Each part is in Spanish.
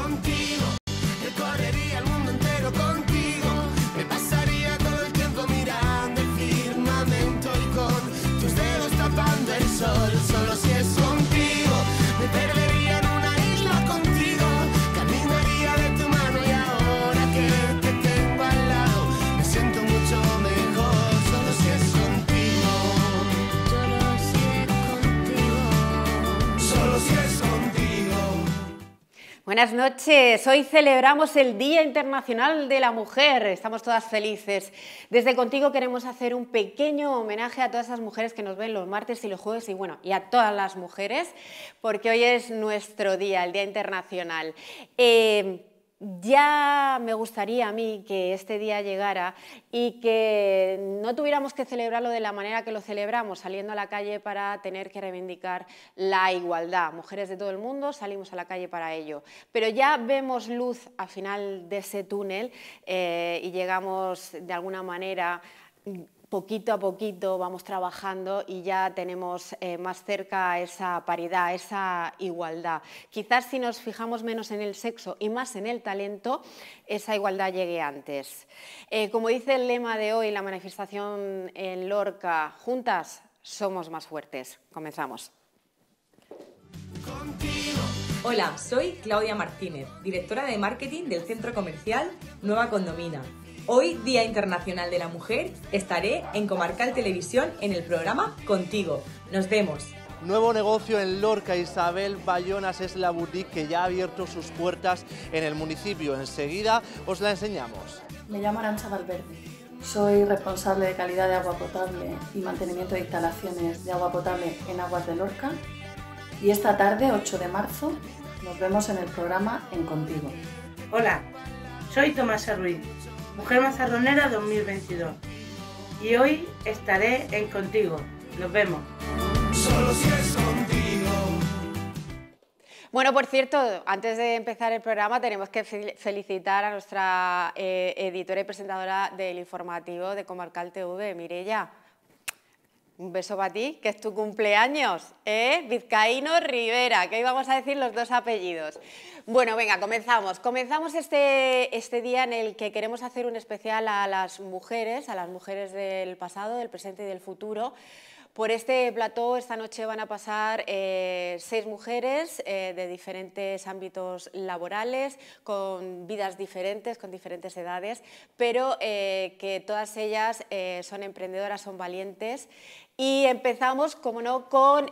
contigo, recorrería el mundo entero contigo, me pasaría todo el tiempo mirando el firmamento y con tus dedos tapando el sol, solo si es contigo, me perdería en una isla contigo, caminaría de tu mano y ahora que te tengo al lado, me siento mucho mejor, solo si es contigo, solo si es contigo, solo si es contigo. Buenas noches, hoy celebramos el Día Internacional de la Mujer, estamos todas felices. Desde Contigo queremos hacer un pequeño homenaje a todas esas mujeres que nos ven los martes y los jueves y bueno, y a todas las mujeres, porque hoy es nuestro día, el Día Internacional. Ya me gustaría a mí que este día llegara y que no tuviéramos que celebrarlo de la manera que lo celebramos, saliendo a la calle para tener que reivindicar la igualdad. Mujeres de todo el mundo salimos a la calle para ello. Pero ya vemos luz al final de ese túnel y llegamos de alguna manera, poquito a poquito vamos trabajando y ya tenemos más cerca esa paridad, esa igualdad. Quizás si nos fijamos menos en el sexo y más en el talento, esa igualdad llegue antes. Como dice el lema de hoy, la manifestación en Lorca, juntas somos más fuertes. Comenzamos. Hola, soy Claudia Martínez, directora de marketing del centro comercial Nueva Condomina. Hoy, Día Internacional de la Mujer, estaré en Comarcal Televisión en el programa Contigo. Nos vemos. Nuevo negocio en Lorca, Isabel Bayonas es la boutique que ya ha abierto sus puertas en el municipio. Enseguida os la enseñamos. Me llamo Arantxa Valverde. Soy responsable de calidad de agua potable y mantenimiento de instalaciones de agua potable en Aguas de Lorca. Y esta tarde, 8 de marzo, nos vemos en el programa En Contigo. Hola, soy Tomasa Ruiz, Mujer Mazarronera 2022. Y hoy estaré en Contigo. Nos vemos. Solo si es contigo. Bueno, por cierto, antes de empezar el programa tenemos que felicitar a nuestra editora y presentadora del informativo de Comarcal TV, Mireia. Un beso para ti, que es tu cumpleaños, Vizcaíno Rivera, que hoy vamos a decir los dos apellidos. Bueno, venga, comenzamos. Comenzamos este día en el que queremos hacer un especial a las mujeres del pasado, del presente y del futuro. Por este plató esta noche van a pasar 6 mujeres de diferentes ámbitos laborales, con vidas diferentes, con diferentes edades, pero que todas ellas son emprendedoras, son valientes. Y empezamos, como no, con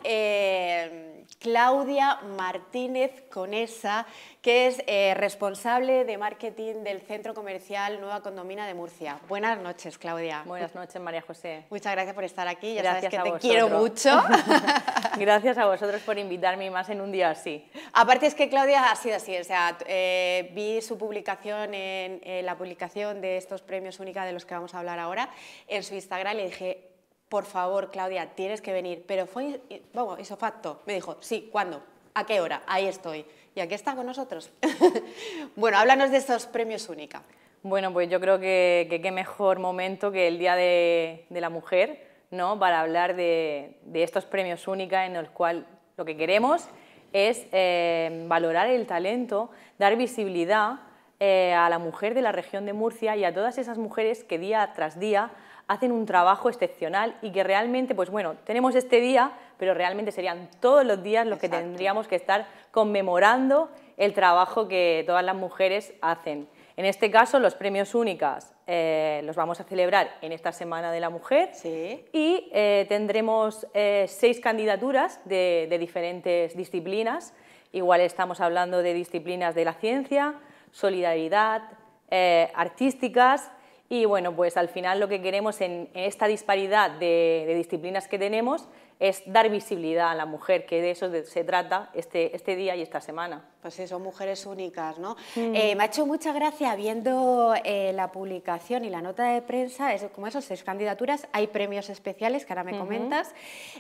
Claudia Martínez Conesa, que es responsable de marketing del Centro Comercial Nueva Condomina de Murcia. Buenas noches, Claudia. Buenas noches, María José. Muchas gracias por estar aquí, ya Gracias sabes que te quiero mucho. Gracias a vosotros por invitarme y más en un día así. Aparte es que Claudia ha sido así, o sea, vi su publicación en la publicación de estos premios única de los que vamos a hablar ahora en su Instagram y le dije, por favor, Claudia, tienes que venir. Pero fue, vamos, hizo facto. Me dijo, sí, ¿cuándo? ¿A qué hora? Ahí estoy. Y aquí está con nosotros. Bueno, háblanos de estos premios única. Bueno, pues yo creo que qué mejor momento que el Día de la Mujer, ¿no? Para hablar de estos premios única en el cual lo que queremos es valorar el talento, dar visibilidad a la mujer de la región de Murcia y a todas esas mujeres que día tras día hacen un trabajo excepcional y que realmente, pues bueno, tenemos este día, pero realmente serían todos los días los que tendríamos que estar conmemorando el trabajo que todas las mujeres hacen. En este caso, los premios únicas los vamos a celebrar en esta Semana de la Mujer. Sí. Y tendremos 6 candidaturas de diferentes disciplinas. Igual estamos hablando de disciplinas de la ciencia, solidaridad, artísticas. Y bueno, pues al final lo que queremos en esta disparidad de disciplinas que tenemos es dar visibilidad a la mujer, que de eso se trata este día y esta semana. Pues sí, son mujeres únicas, ¿no? Me ha hecho mucha gracia viendo la publicación y la nota de prensa, como esas 6 candidaturas, hay premios especiales que ahora me comentas,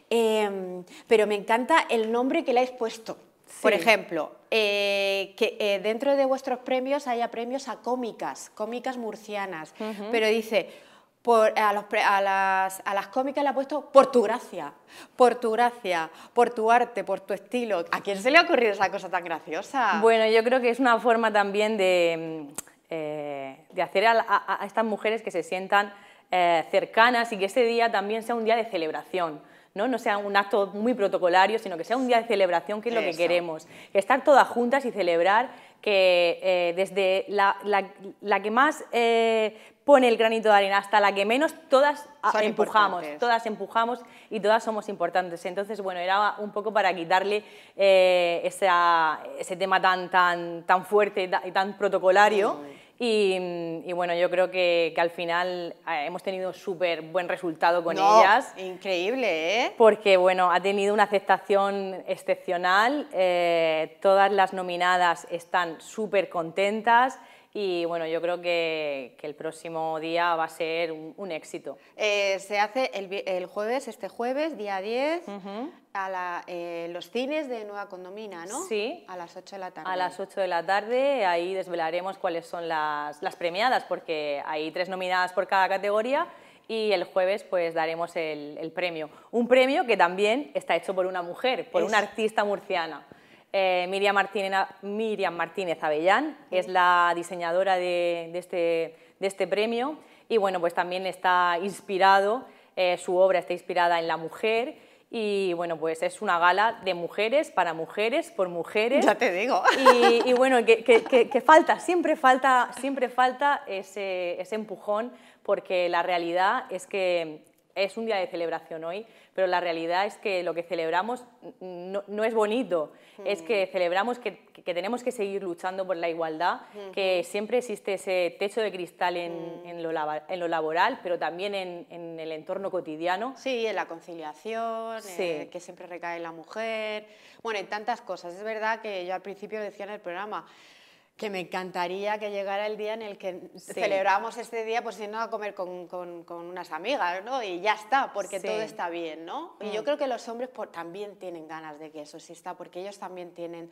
pero me encanta el nombre que le habéis puesto. Sí. Por ejemplo, que dentro de vuestros premios haya premios a cómicas murcianas, pero dice A las cómicas le ha puesto por tu gracia, por tu arte, por tu estilo. ¿A quién se le ha ocurrido esa cosa tan graciosa? Bueno, yo creo que es una forma también de hacer a estas mujeres que se sientan cercanas y que ese día también sea un día de celebración. No sea un acto muy protocolario, sino que sea un día de celebración, que es lo que queremos. Estar todas juntas y celebrar que desde la que más pone el granito de arena hasta la que menos, todas empujamos y todas somos importantes. Entonces, bueno, era un poco para quitarle ese tema tan fuerte y tan protocolario. Y bueno, yo creo que al final hemos tenido súper buen resultado con ellas. Increíble, ¿eh? Porque bueno, ha tenido una aceptación excepcional, todas las nominadas están súper contentas y bueno, yo creo que el próximo día va a ser un éxito. Se hace el jueves, este jueves, día 10, los cines de Nueva Condomina, ¿no? Sí. A las 8 de la tarde. A las 8 de la tarde, ahí desvelaremos cuáles son las premiadas, porque hay 3 nominadas por cada categoría y el jueves pues daremos el premio. Un premio que también está hecho por una mujer, por una artista murciana. Miriam Martínez Avellán es la diseñadora de este premio y bueno, pues también está inspirado, su obra está inspirada en la mujer y bueno, pues es una gala de mujeres, para mujeres, por mujeres. Ya te digo. Y bueno, que siempre falta ese empujón, porque la realidad es que es un día de celebración hoy, pero la realidad es que lo que celebramos no es bonito, es que celebramos que tenemos que seguir luchando por la igualdad, que siempre existe ese techo de cristal en lo laboral, pero también en el entorno cotidiano. Sí, en la conciliación, Sí. Que siempre recae en la mujer, bueno, en tantas cosas. Es verdad que yo al principio decía en el programa que me encantaría que llegara el día en el que celebramos este día pues yendo a comer con unas amigas, ¿no? Y ya está, porque todo está bien, ¿no? Y yo creo que los hombres también tienen ganas de que eso exista, porque ellos también tienen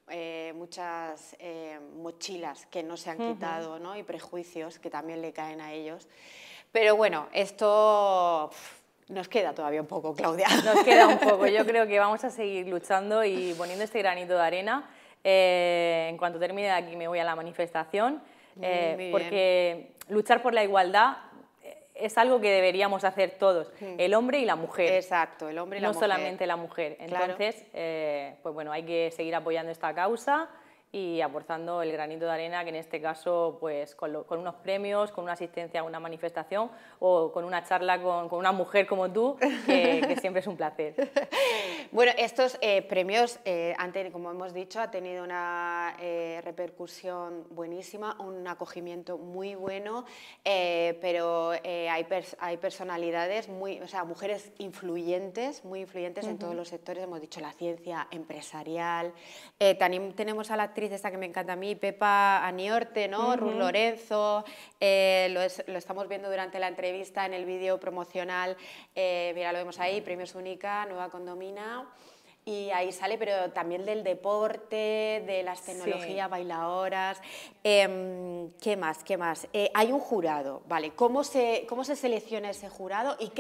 muchas mochilas que no se han quitado, ¿no? Y prejuicios que también le caen a ellos. Pero bueno, esto nos queda todavía un poco, Claudia. Nos queda un poco. Yo creo que vamos a seguir luchando y poniendo este granito de arena. En cuanto termine de aquí me voy a la manifestación, porque luchar por la igualdad es algo que deberíamos hacer todos, el hombre y la mujer. Exacto, el hombre y la mujer. No solamente la mujer. Entonces, pues bueno, hay que seguir apoyando esta causa y aportando el granito de arena, que en este caso pues con unos premios, con una asistencia a una manifestación o con una charla con una mujer como tú, que siempre es un placer. Bueno, estos premios, como hemos dicho, ha tenido una repercusión buenísima, un acogimiento muy bueno, pero hay personalidades, mujeres influyentes, muy influyentes en todos los sectores, hemos dicho la ciencia empresarial, también tenemos a la actriz esta que me encanta a mí, Pepa Aniorte, ¿no? Ruth Lorenzo, lo estamos viendo durante la entrevista en el vídeo promocional, mira, lo vemos ahí, Premios Única, Nueva Condomina, y ahí sale, pero también del deporte, de las tecnologías, bailadoras. ¿Qué más? Hay un jurado, ¿vale? ¿Cómo se selecciona ese jurado y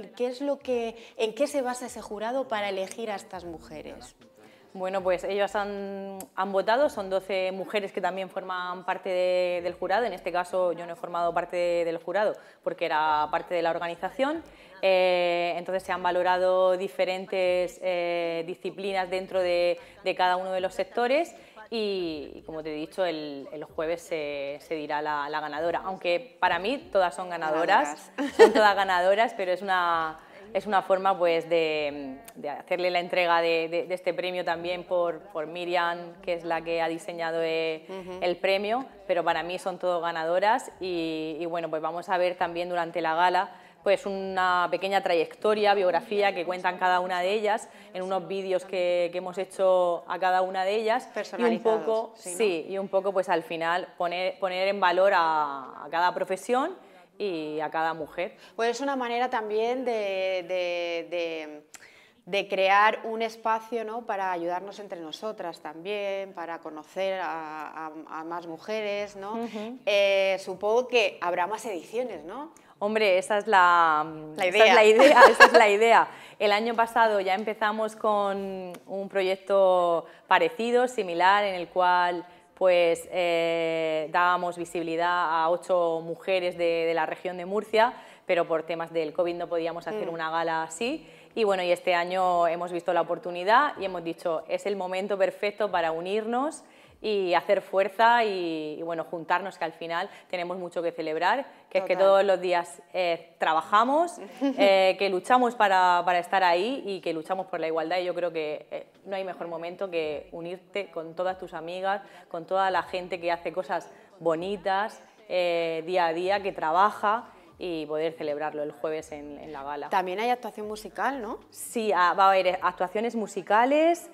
en qué se basa ese jurado para elegir a estas mujeres? Bueno, pues ellos han votado, son 12 mujeres que también forman parte del jurado. En este caso yo no he formado parte del jurado porque era parte de la organización. Entonces se han valorado diferentes disciplinas dentro de cada uno de los sectores y como te he dicho, el jueves se dirá la ganadora. Aunque para mí todas son ganadoras, son todas ganadoras, pero es una forma pues, de hacerle la entrega de este premio también por Miriam, que es la que ha diseñado el premio, pero para mí son todas ganadoras y bueno, pues vamos a ver también durante la gala pues una pequeña trayectoria, biografía que cuentan cada una de ellas en unos vídeos que hemos hecho a cada una de ellas personalizados, y un poco pues al final poner en valor a cada profesión y a cada mujer. Pues es una manera también de crear un espacio, ¿no? Para ayudarnos entre nosotras también, para conocer a más mujeres, ¿no? Supongo que habrá más ediciones, ¿no? Hombre, esa es la idea. El año pasado ya empezamos con un proyecto parecido, similar, en el cual pues dábamos visibilidad a 8 mujeres de la región de Murcia, pero por temas del COVID no podíamos hacer una gala así. Y bueno, y este año hemos visto la oportunidad y hemos dicho, es el momento perfecto para unirnos y hacer fuerza y bueno, juntarnos, que al final tenemos mucho que celebrar, que es que todos los días trabajamos, que luchamos para estar ahí y que luchamos por la igualdad, y yo creo que no hay mejor momento que unirte con todas tus amigas, con toda la gente que hace cosas bonitas día a día, que trabaja, y poder celebrarlo el jueves en la gala. También hay actuación musical, ¿no? Sí, va a haber actuaciones musicales,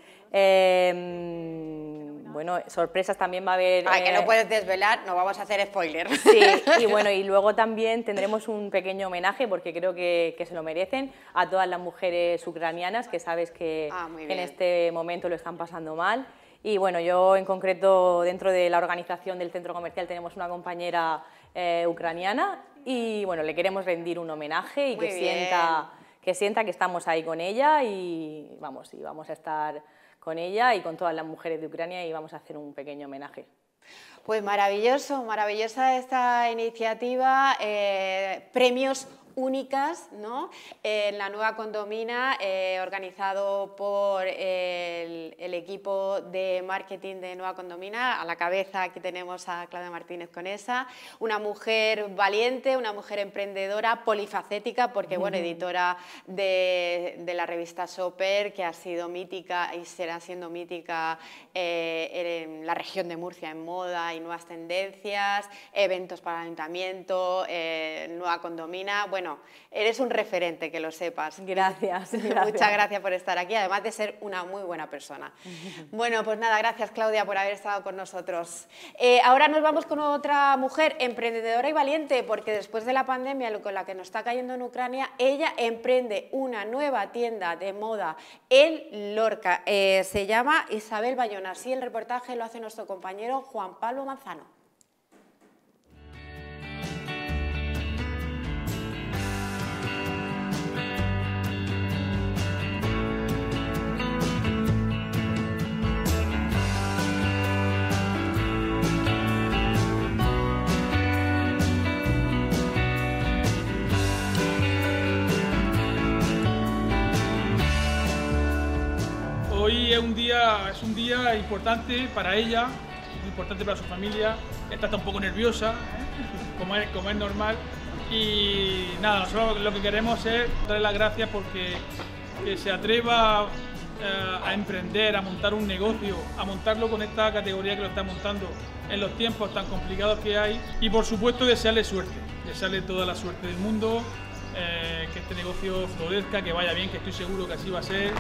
bueno, sorpresas también va a haber... que no puedes desvelar, no vamos a hacer spoiler. Sí, y bueno, y luego también tendremos un pequeño homenaje, porque creo que se lo merecen, a todas las mujeres ucranianas, que sabes que en este momento lo están pasando mal. Y bueno, yo en concreto, dentro de la organización del centro comercial, tenemos una compañera ucraniana, y bueno, le queremos rendir un homenaje y que sienta que estamos ahí con ella, y vamos a estar con ella y con todas las mujeres de Ucrania, y vamos a hacer un pequeño homenaje. Pues maravilloso, maravillosa esta iniciativa, premios únicas, ¿no? En la Nueva Condomina, organizado por el equipo de marketing de Nueva Condomina. A la cabeza aquí tenemos a Claudia Martínez Conesa, una mujer valiente, una mujer emprendedora, polifacética, porque bueno, editora de la revista Shopper, que ha sido mítica y será siendo mítica en la región de Murcia en moda y nuevas tendencias, eventos para el ayuntamiento, Nueva Condomina. Bueno, eres un referente, que lo sepas. Gracias. Muchas gracias por estar aquí, además de ser una muy buena persona. Bueno, pues nada, gracias Claudia por haber estado con nosotros. Ahora nos vamos con otra mujer emprendedora y valiente, porque después de la pandemia con la que nos está cayendo en Ucrania, ella emprende una nueva tienda de moda en Lorca. Se llama Isabel Bayona. Así el reportaje lo hace nuestro compañero Juan Pablo Manzano. Hoy es un día importante para ella, muy importante para su familia. Esta está un poco nerviosa, como es normal. Y nada, nosotros lo que queremos es darle las gracias porque que se atreva a emprender, a montar un negocio, a montarlo con esta categoría que lo está montando en los tiempos tan complicados que hay. Y por supuesto desearle suerte, desearle toda la suerte del mundo, que este negocio florezca, que vaya bien, que estoy seguro que así va a ser.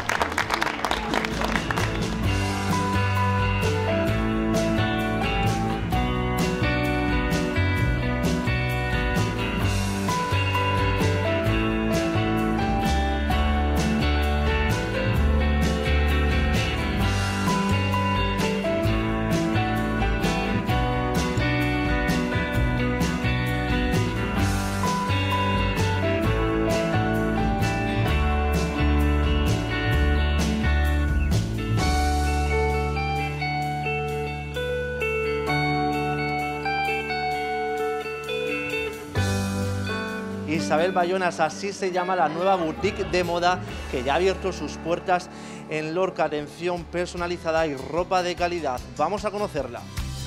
Isabel Bayonas, así se llama la nueva boutique de moda que ya ha abierto sus puertas en Lorca. Atención personalizada y ropa de calidad. Vamos a conocerla.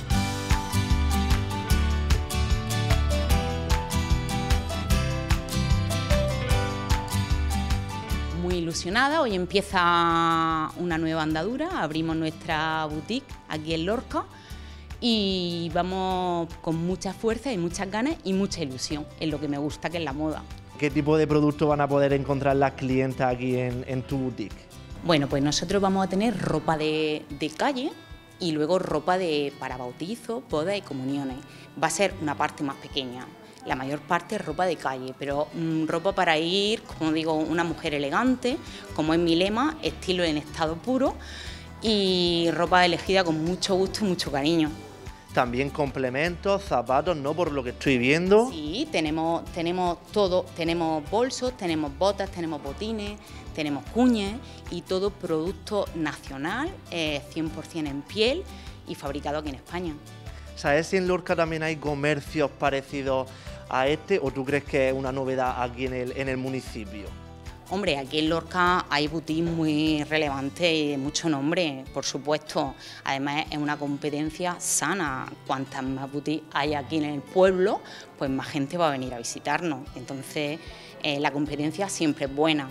Muy ilusionada, hoy empieza una nueva andadura, abrimos nuestra boutique aquí en Lorca y vamos con mucha fuerza y muchas ganas y mucha ilusión en lo que me gusta, que es la moda. ¿Qué tipo de producto van a poder encontrar las clientas aquí en tu boutique? Bueno, pues nosotros vamos a tener ropa de calle y luego ropa para bautizos, bodas y comuniones. Va a ser una parte más pequeña. La mayor parte es ropa de calle, pero ropa para ir, como digo, una mujer elegante, como es mi lema, estilo en estado puro, y ropa elegida con mucho gusto y mucho cariño. también complementos, zapatos, ¿no? Por lo que estoy viendo. Sí, tenemos todo, tenemos bolsos, tenemos botas, tenemos botines, tenemos cuñas y todo producto nacional, 100% en piel y fabricado aquí en España. ¿Sabes si en Lorca también hay comercios parecidos a este o tú crees que es una novedad aquí en el municipio? Hombre, aquí en Lorca hay boutiques muy relevantes y de mucho nombre, por supuesto. Además es una competencia sana. Cuantas más boutiques hay aquí en el pueblo, pues más gente va a venir a visitarnos. Entonces la competencia siempre es buena.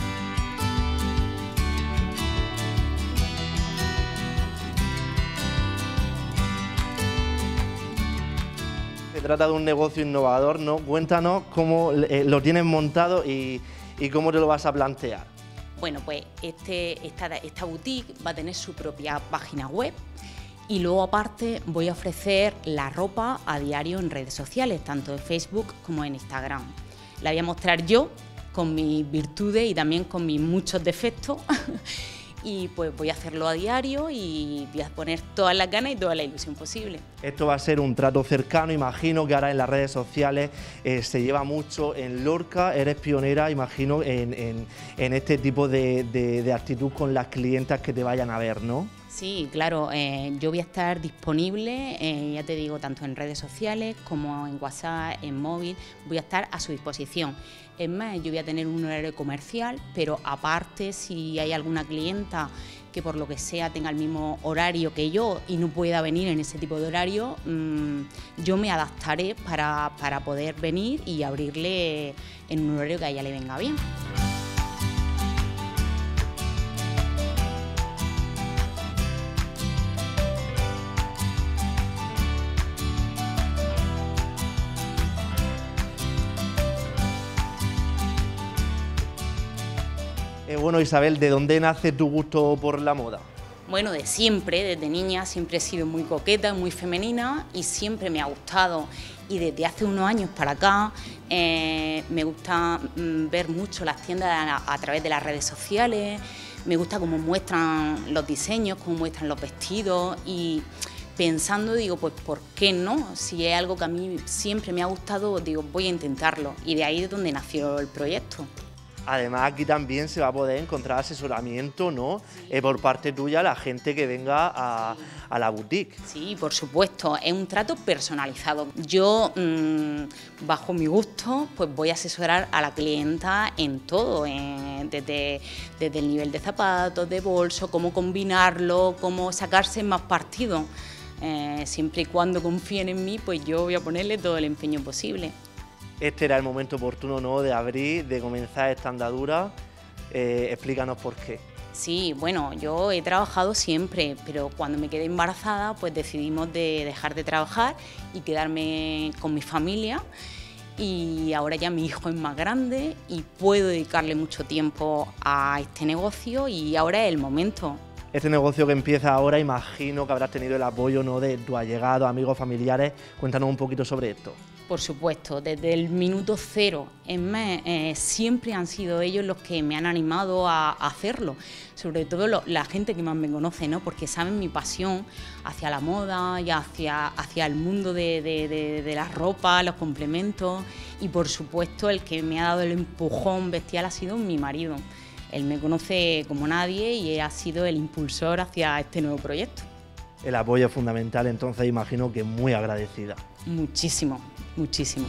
Se trata de un negocio innovador, ¿no? Cuéntanos cómo lo tienes montado y cómo te lo vas a plantear. Bueno, pues esta boutique va a tener su propia página web y luego aparte voy a ofrecer la ropa a diario en redes sociales, tanto en Facebook como en Instagram. La voy a mostrar yo con mis virtudes y también con mis muchos defectos y pues voy a hacerlo a diario y voy a poner todas las ganas y toda la ilusión posible. Esto va a ser un trato cercano, imagino que ahora en las redes sociales se lleva mucho en Lorca, eres pionera, imagino, en este tipo de actitud con las clientas que te vayan a ver, ¿no? Sí, claro, yo voy a estar disponible, ya te digo, tanto en redes sociales como en WhatsApp, en móvil, voy a estar a su disposición. Es más, yo voy a tener un horario comercial, pero aparte, si hay alguna clienta que por lo que sea tenga el mismo horario que yo y no pueda venir en ese tipo de horario, yo me adaptaré para poder venir y abrirle en un horario que a ella le venga bien. Bueno, Isabel, ¿de dónde nace tu gusto por la moda? Bueno, de siempre, desde niña siempre he sido muy coqueta, muy femenina y siempre me ha gustado. Y desde hace unos años para acá me gusta ver mucho las tiendas a través de las redes sociales, me gusta cómo muestran los diseños, cómo muestran los vestidos y pensando, digo, pues ¿por qué no? Si es algo que a mí siempre me ha gustado, digo, voy a intentarlo y de ahí es donde nació el proyecto. Además, aquí también se va a poder encontrar asesoramiento, ¿no? Por parte tuya, la gente que venga a la boutique. Sí, por supuesto, es un trato personalizado. Yo, bajo mi gusto, pues voy a asesorar a la clienta en todo, desde el nivel de zapatos, de bolso, cómo combinarlo, cómo sacarse más partido. Siempre y cuando confíen en mí, pues yo voy a ponerle todo el empeño posible. Este era el momento oportuno, ¿no?, de abrir, de comenzar esta andadura. Explícanos por qué. Sí, bueno, yo he trabajado siempre, pero cuando me quedé embarazada, pues decidimos de dejar de trabajar y quedarme con mi familia. Y ahora ya mi hijo es más grande y puedo dedicarle mucho tiempo a este negocio y ahora es el momento. Este negocio que empieza ahora, imagino que habrás tenido el apoyo, ¿no?, de tus allegados, amigos, familiares. Cuéntanos un poquito sobre esto. Por supuesto, desde el minuto cero, siempre han sido ellos los que me han animado a hacerlo, sobre todo la gente que más me conoce, ¿no?, porque saben mi pasión hacia la moda y hacia el mundo de la ropa, los complementos y por supuesto el que me ha dado el empujón bestial ha sido mi marido. Él me conoce como nadie y ha sido el impulsor hacia este nuevo proyecto. El apoyo es fundamental, entonces imagino que muy agradecida. Muchísimo, muchísimo.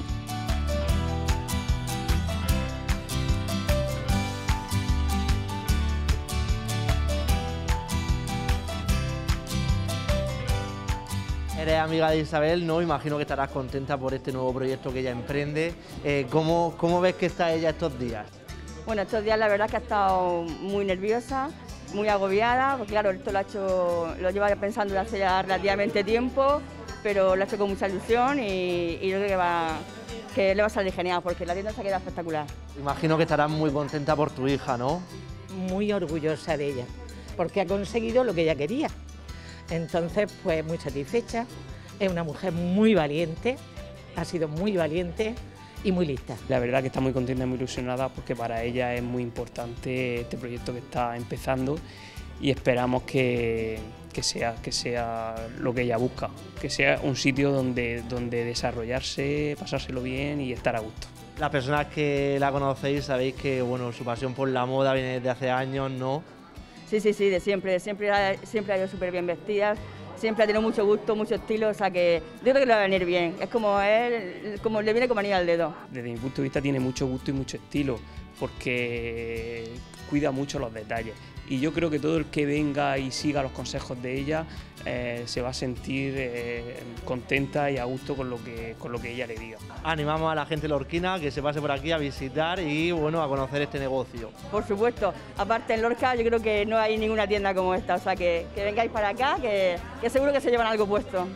Eres amiga de Isabel, ¿no? Imagino que estarás contenta por este nuevo proyecto que ella emprende. ¿Cómo ves que está ella estos días? Bueno, estos días la verdad es que ha estado muy nerviosa, muy agobiada, porque claro, esto lo lleva pensando desde hace ya relativamente tiempo, pero lo ha hecho con mucha ilusión y yo creo que le va a salir genial, porque la tienda se ha quedado espectacular. Imagino que estarás muy contenta por tu hija, ¿no? Muy orgullosa de ella, porque ha conseguido lo que ella quería. Entonces, pues muy satisfecha, es una mujer muy valiente, ha sido muy valiente y muy lista. La verdad que está muy contenta y muy ilusionada porque para ella es muy importante este proyecto que está empezando y esperamos que sea lo que ella busca, que sea un sitio donde desarrollarse, pasárselo bien y estar a gusto. Las personas que la conocéis sabéis que bueno, su pasión por la moda viene desde hace años, ¿no? Sí, de siempre ha ido súper bien vestida, siempre ha tenido mucho gusto, mucho estilo, o sea que yo creo que le va a venir bien, es como él, como le viene como anillo al dedo. Desde mi punto de vista tiene mucho gusto y mucho estilo, porque cuida mucho los detalles. Y yo creo que todo el que venga y siga los consejos de ella se va a sentir contenta y a gusto con lo que ella le diga. Animamos a la gente lorquina que se pase por aquí a visitar y bueno, a conocer este negocio. Por supuesto, aparte en Lorca yo creo que no hay ninguna tienda como esta, o sea que vengáis para acá, que seguro que se llevan algo puesto.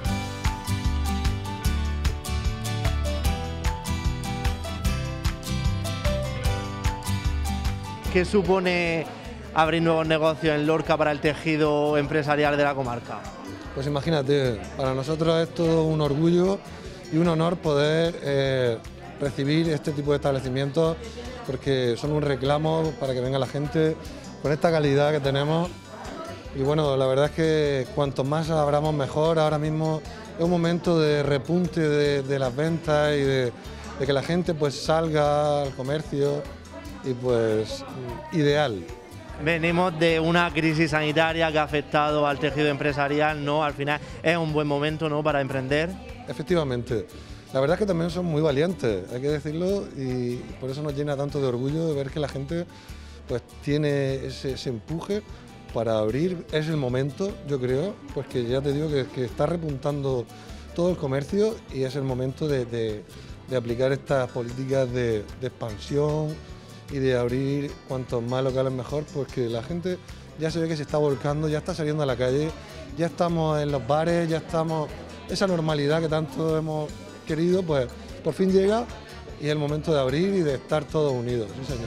¿Qué supone abrir nuevos negocios en Lorca para el tejido empresarial de la comarca? Pues imagínate, para nosotros es todo un orgullo y un honor poder recibir este tipo de establecimientos, porque son un reclamo para que venga la gente con esta calidad que tenemos. Y bueno, la verdad es que cuanto más abramos mejor. Ahora mismo es un momento de repunte de las ventas y de que la gente pues salga al comercio y pues ideal. Venimos de una crisis sanitaria que ha afectado al tejido empresarial, ¿no? Al final es un buen momento, ¿no?, para emprender. Efectivamente. La verdad es que también son muy valientes, hay que decirlo, y por eso nos llena tanto de orgullo de ver que la gente pues tiene ese empuje para abrir. Es el momento, yo creo, pues que ya te digo que está repuntando todo el comercio y es el momento de aplicar estas políticas de expansión y de abrir cuantos más locales mejor, porque la gente ya se ve que se está volcando, ya está saliendo a la calle, ya estamos en los bares, ya estamos... Esa normalidad que tanto hemos querido, pues por fin llega y es el momento de abrir y de estar todos unidos. Sí, señor.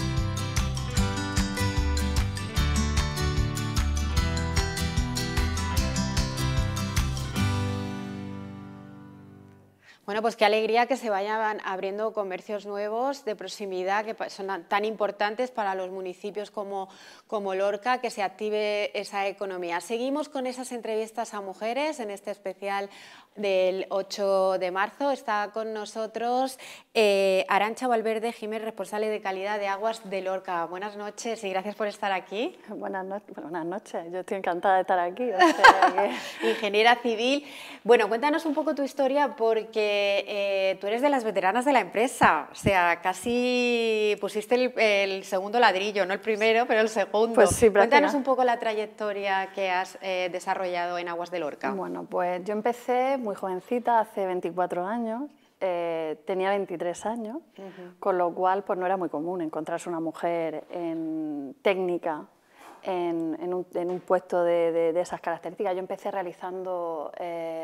Bueno, pues qué alegría que se vayan abriendo comercios nuevos de proximidad que son tan importantes para los municipios como Lorca, que se active esa economía. Seguimos con esas entrevistas a mujeres en este especial del 8 de marzo. Está con nosotros Arantxa Valverde Jiménez, responsable de calidad de aguas de Lorca. Buenas noches y gracias por estar aquí. Buenas noches, yo estoy encantada de estar aquí. O sea que... Ingeniera civil. Bueno, cuéntanos un poco tu historia porque tú eres de las veteranas de la empresa, o sea, casi pusiste el segundo ladrillo, no el primero, pero el segundo. Pues sí, cuéntanos un poco la trayectoria que has desarrollado en Aguas de Lorca. Bueno, pues yo empecé muy jovencita, hace 24 años, tenía 23 años, con lo cual pues no era muy común encontrarse una mujer en técnica, en un puesto de esas características. Yo empecé realizando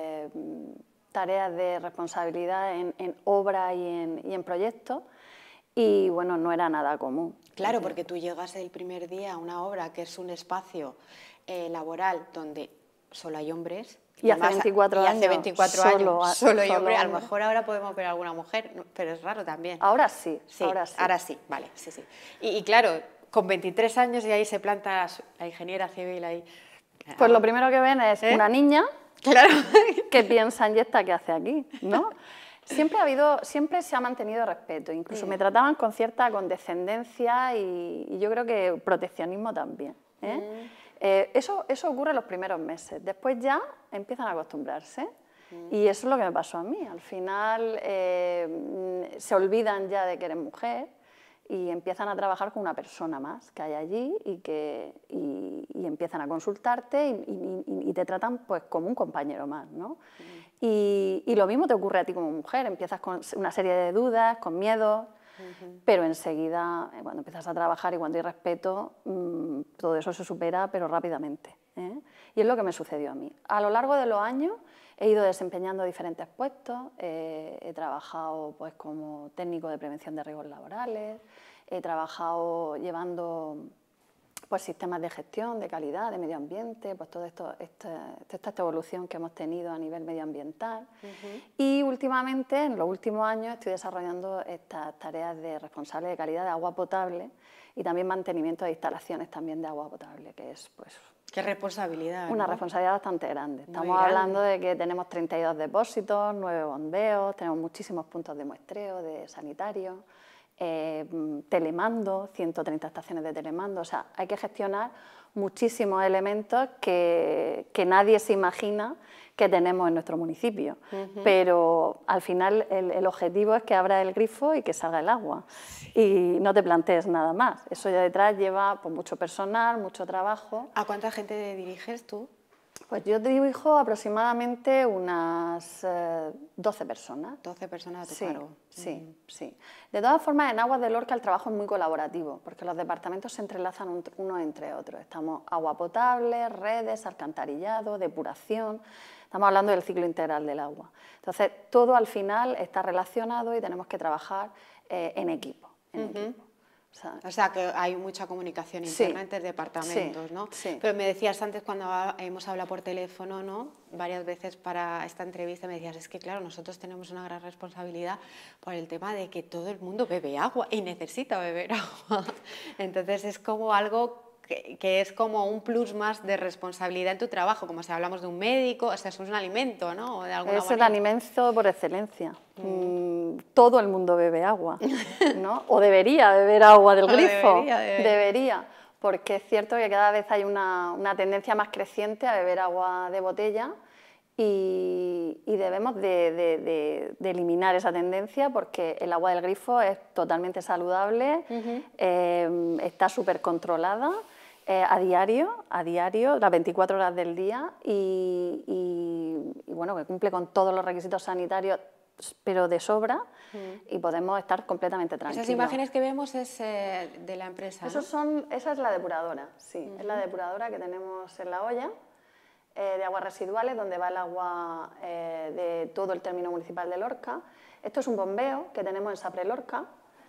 tareas de responsabilidad en obra y en proyectos y bueno, no era nada común. Claro, porque tú llegas el primer día a una obra que es un espacio laboral donde solo hay hombres. Y hace 24 años solo hay hombres. A lo mejor ahora podemos ver a alguna mujer, pero es raro también. Ahora sí, ahora sí, vale, sí. Y claro, con 23 años y ahí se planta la ingeniera civil ahí. Pues lo primero que ven es una niña, claro, que piensan, ¿y esta qué hace aquí? ¿No? Siempre se ha mantenido respeto, incluso me trataban con cierta condescendencia y yo creo que proteccionismo también. Eso ocurre en los primeros meses, después ya empiezan a acostumbrarse y eso es lo que me pasó a mí. Al final se olvidan ya de que eres mujer y empiezan a trabajar con una persona más que hay allí y empiezan a consultarte y te tratan pues como un compañero más, ¿no? Y lo mismo te ocurre a ti como mujer, empiezas con una serie de dudas, con miedos, pero enseguida cuando empiezas a trabajar y cuando hay respeto, todo eso se supera pero rápidamente, y es lo que me sucedió a mí. A lo largo de los años he ido desempeñando diferentes puestos, he trabajado pues, como técnico de prevención de riesgos laborales, he trabajado llevando pues, sistemas de gestión, de calidad, de medio ambiente, pues toda esta evolución que hemos tenido a nivel medioambiental. Y últimamente, en los últimos años, estoy desarrollando estas tareas de responsable de calidad de agua potable y también mantenimiento de instalaciones también de agua potable, que es pues, Qué responsabilidad, Una ¿no? responsabilidad bastante grande. Muy Estamos grande. hablando de que tenemos 32 depósitos, 9 bombeos, tenemos muchísimos puntos de muestreo de sanitarios, telemando, 130 estaciones de telemando. O sea, hay que gestionar muchísimos elementos que nadie se imagina que tenemos en nuestro municipio. Pero al final el objetivo es que abra el grifo y que salga el agua. Y no te plantees nada más. Eso ya detrás lleva pues, mucho personal, mucho trabajo. ¿A cuánta gente diriges tú? Pues yo dirijo aproximadamente unas 12 personas. 12 personas a tu Sí, cargo. sí, sí. De todas formas, en Aguas de Lorca el trabajo es muy colaborativo, porque los departamentos se entrelazan unos entre otros. Estamos agua potable, redes, alcantarillado, depuración. Estamos hablando del ciclo integral del agua. Entonces, todo al final está relacionado y tenemos que trabajar en equipo. O sea, que hay mucha comunicación interna entre departamentos, ¿no? Sí. Pero me decías antes, cuando hemos hablado por teléfono, ¿no? Varias veces para esta entrevista, me decías, es que claro, nosotros tenemos una gran responsabilidad por el tema de que todo el mundo bebe agua y necesita beber agua. Entonces es como algo que es como un plus más de responsabilidad en tu trabajo, como si hablamos de un médico, o sea, es un alimento, ¿no? De alguna Es el manera. alimento por excelencia. Todo el mundo bebe agua, ¿no? O debería beber agua del grifo. Debería, porque es cierto que cada vez hay una tendencia más creciente a beber agua de botella y debemos de eliminar esa tendencia porque el agua del grifo es totalmente saludable, está súper controlada. A diario, las 24 horas del día y bueno, que cumple con todos los requisitos sanitarios, pero de sobra, y podemos estar completamente tranquilos. Esas imágenes que vemos es de la empresa, ¿no? Esa es la depuradora, sí, es la depuradora que tenemos en la olla de aguas residuales, donde va el agua de todo el término municipal de Lorca. Esto es un bombeo que tenemos en Sapre Lorca,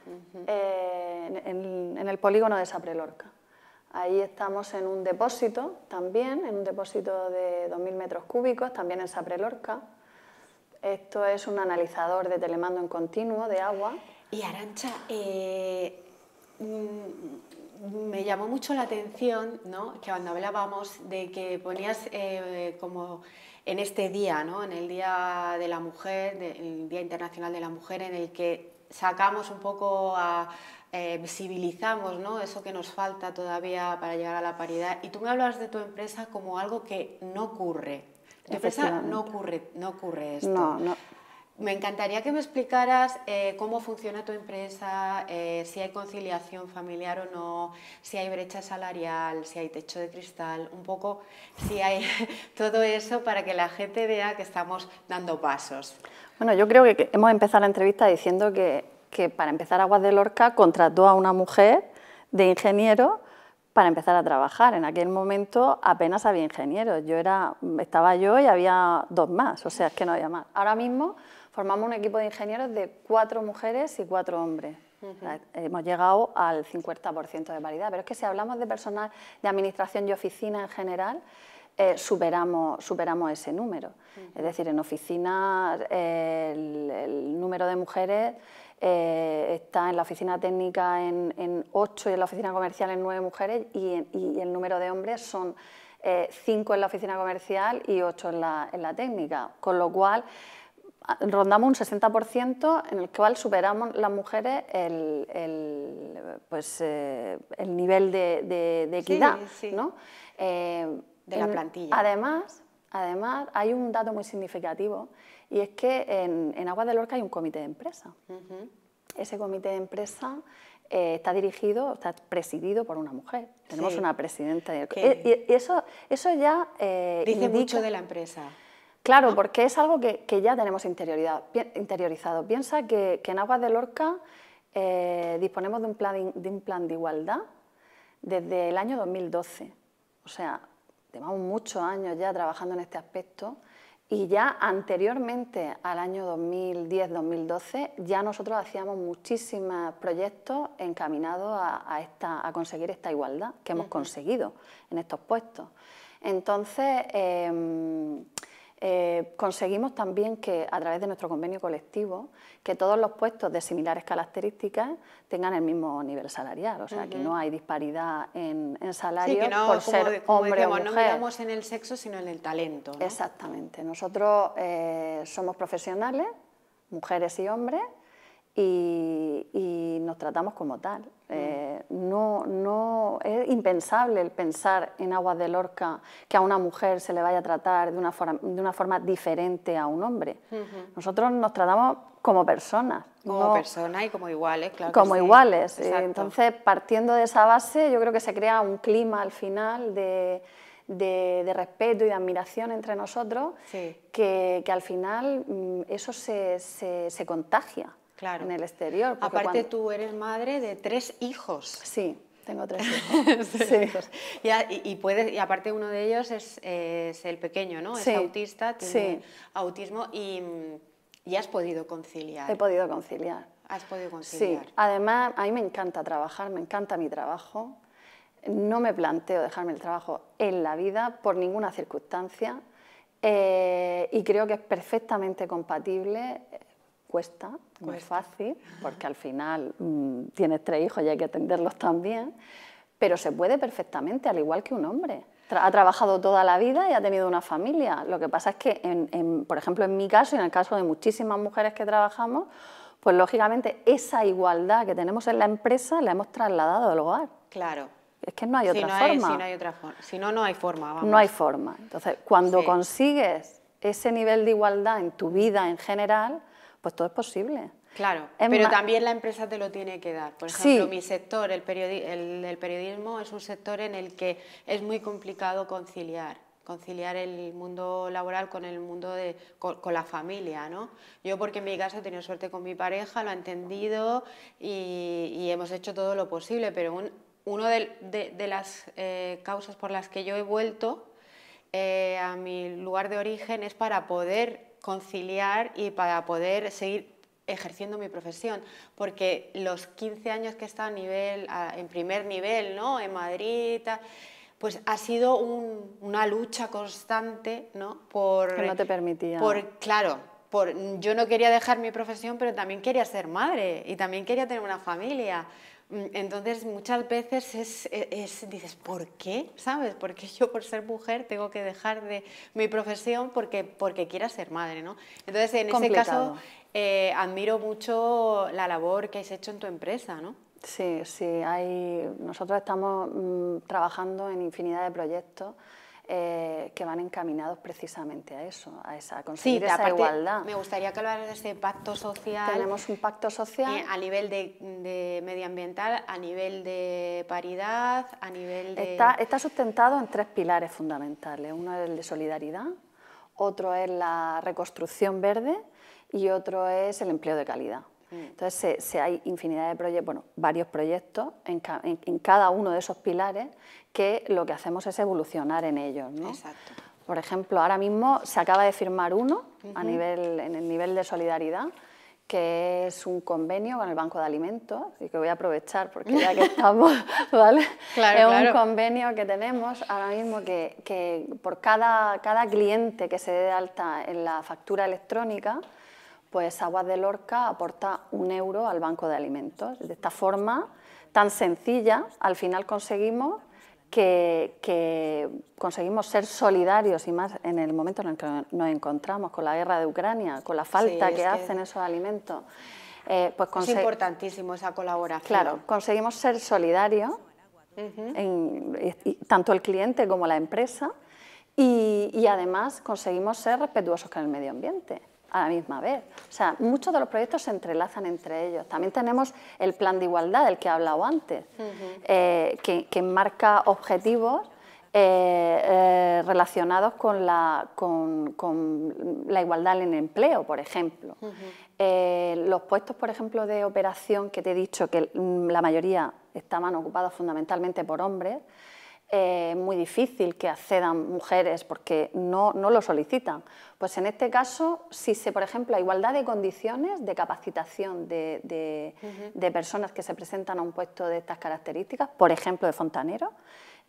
en el polígono de Sapre Lorca. Ahí estamos en un depósito también, en un depósito de 2.000 metros cúbicos, también en Sapre Lorca. Esto es un analizador de telemando en continuo de agua. Y Arantxa, me llamó mucho la atención, ¿no? Que cuando hablábamos de que ponías como en este día, ¿no? En el Día de la Mujer, el Día Internacional de la Mujer, en el que sacamos un poco visibilizamos, ¿no? Eso que nos falta todavía para llegar a la paridad. Y tú me hablas de tu empresa como algo que no ocurre. Tu empresa no ocurre esto. No. Me encantaría que me explicaras cómo funciona tu empresa, si hay conciliación familiar o no, si hay brecha salarial, si hay techo de cristal, un poco si hay todo eso para que la gente vea que estamos dando pasos. Bueno, yo creo que hemos empezado la entrevista diciendo que para empezar Aguas de Lorca contrató a una mujer de ingeniero para empezar a trabajar. En aquel momento apenas había ingenieros, estaba yo y había 2 más, o sea, es que no había más. Ahora mismo formamos un equipo de ingenieros de 4 mujeres y 4 hombres. O sea, hemos llegado al 50% de paridad, pero es que si hablamos de personal de administración y oficina en general, superamos ese número. Es decir, en oficinas el número de mujeres está en la oficina técnica en 8 y en la oficina comercial en 9 mujeres y el número de hombres son 5 en la oficina comercial y 8 en la técnica, con lo cual rondamos un 60% en el cual superamos las mujeres el nivel de equidad, sí. ¿no? De la plantilla. Además, hay un dato muy significativo y es que en Aguas de Lorca hay un comité de empresa. Ese comité de empresa está presidido por una mujer. Tenemos una presidenta. Y eso ya dice indica mucho de la empresa. Claro, ¿no? Porque es algo que ya tenemos interiorizado. Piensa que en Aguas de Lorca disponemos de un plan de igualdad desde el año 2012. O sea, llevamos muchos años ya trabajando en este aspecto y ya anteriormente al año 2010-2012 ya nosotros hacíamos muchísimos proyectos encaminados a conseguir esta igualdad que hemos conseguido en estos puestos. Entonces, conseguimos también que, a través de nuestro convenio colectivo, que todos los puestos de similares características tengan el mismo nivel salarial. O sea, que no hay disparidad en salario sí, que no, por ser hombre o mujer. No miramos en el sexo, sino en el talento, ¿no? Exactamente. Nosotros somos profesionales, mujeres y hombres, y nos tratamos como tal. No es impensable el pensar en Aguas de Lorca que a una mujer se le vaya a tratar de una forma diferente a un hombre. Nosotros nos tratamos como personas. Como personas y como iguales, claro. Como que sí. iguales. Exacto. Entonces, partiendo de esa base, yo creo que se crea un clima al final de respeto y de admiración entre nosotros, sí. que al final eso se contagia. Claro. En el exterior. Aparte tú eres madre de 3 hijos. Sí, tengo 3 hijos. Sí. Y aparte uno de ellos es el pequeño, ¿no? Sí. Es autista, tiene autismo y has podido conciliar. He podido conciliar. Has podido conciliar. Sí, además a mí me encanta trabajar, me encanta mi trabajo. No me planteo dejarme el trabajo en la vida por ninguna circunstancia y creo que es perfectamente compatible. Cuesta, no es fácil, porque al final tienes 3 hijos y hay que atenderlos también, pero se puede perfectamente, al igual que un hombre. Ha trabajado toda la vida y ha tenido una familia. Lo que pasa es que, por ejemplo, en mi caso y en el caso de muchísimas mujeres que trabajamos, pues lógicamente esa igualdad que tenemos en la empresa la hemos trasladado al hogar. Claro. Es que no hay otra forma. Si no, no hay forma. Vamos. No hay forma. Entonces, cuando consigues ese nivel de igualdad en tu vida en general, pues todo es posible. Claro, pero también la empresa te lo tiene que dar. Por ejemplo, mi sector, el periodismo, es un sector en el que es muy complicado conciliar el mundo laboral con el mundo con la familia, ¿no? Yo, porque en mi caso he tenido suerte con mi pareja, lo ha entendido y hemos hecho todo lo posible, pero una de las causas por las que yo he vuelto a mi lugar de origen es para poder conciliar y para poder seguir ejerciendo mi profesión, porque los 15 años que he estado en primer nivel, ¿no? En Madrid, pues ha sido una lucha constante, ¿no? Que no te permitía. Yo no quería dejar mi profesión, pero también quería ser madre y también quería tener una familia. Entonces muchas veces dices, ¿por qué? ¿Sabes? Porque yo, por ser mujer, tengo que dejar de mi profesión porque quiera ser madre, ¿no? Entonces, en ese caso, admiro mucho la labor que has hecho en tu empresa, ¿no? Sí, nosotros estamos trabajando en infinidad de proyectos que van encaminados precisamente a eso, a conseguir esa igualdad. Me gustaría que hablaras de ese pacto social. Tenemos un pacto social. A nivel de medioambiental, a nivel de paridad, a nivel de... Está sustentado en 3 pilares fundamentales. Uno es el de solidaridad, otro es la reconstrucción verde y otro es el empleo de calidad. Entonces, hay infinidad de proyectos, varios proyectos en cada uno de esos pilares que lo que hacemos es evolucionar en ellos, ¿no? Exacto. Por ejemplo, ahora mismo se acaba de firmar uno en el nivel de solidaridad, que es un convenio con el Banco de Alimentos, y que voy a aprovechar porque ya que estamos, ¿vale? Claro, un convenio que tenemos ahora mismo que por cada cliente que se dé de alta en la factura electrónica, pues Aguas de Lorca aporta 1 euro al Banco de Alimentos. De esta forma tan sencilla, al final conseguimos conseguimos ser solidarios, y más en el momento en el que nos encontramos con la guerra de Ucrania, con la falta que hacen esos alimentos. Pues es importantísimo esa colaboración. Claro, conseguimos ser solidarios, tanto el cliente como la empresa, y además conseguimos ser respetuosos con el medio ambiente a la misma vez. O sea, muchos de los proyectos se entrelazan entre ellos. También tenemos el plan de igualdad del que he hablado antes, que enmarca objetivos relacionados con la igualdad en el empleo, por ejemplo. Los puestos, por ejemplo, de operación que te he dicho, que la mayoría estaban ocupados fundamentalmente por hombres, es muy difícil que accedan mujeres porque no lo solicitan. Pues en este caso, por ejemplo, la igualdad de condiciones de capacitación de personas que se presentan a un puesto de estas características, por ejemplo, de fontanero,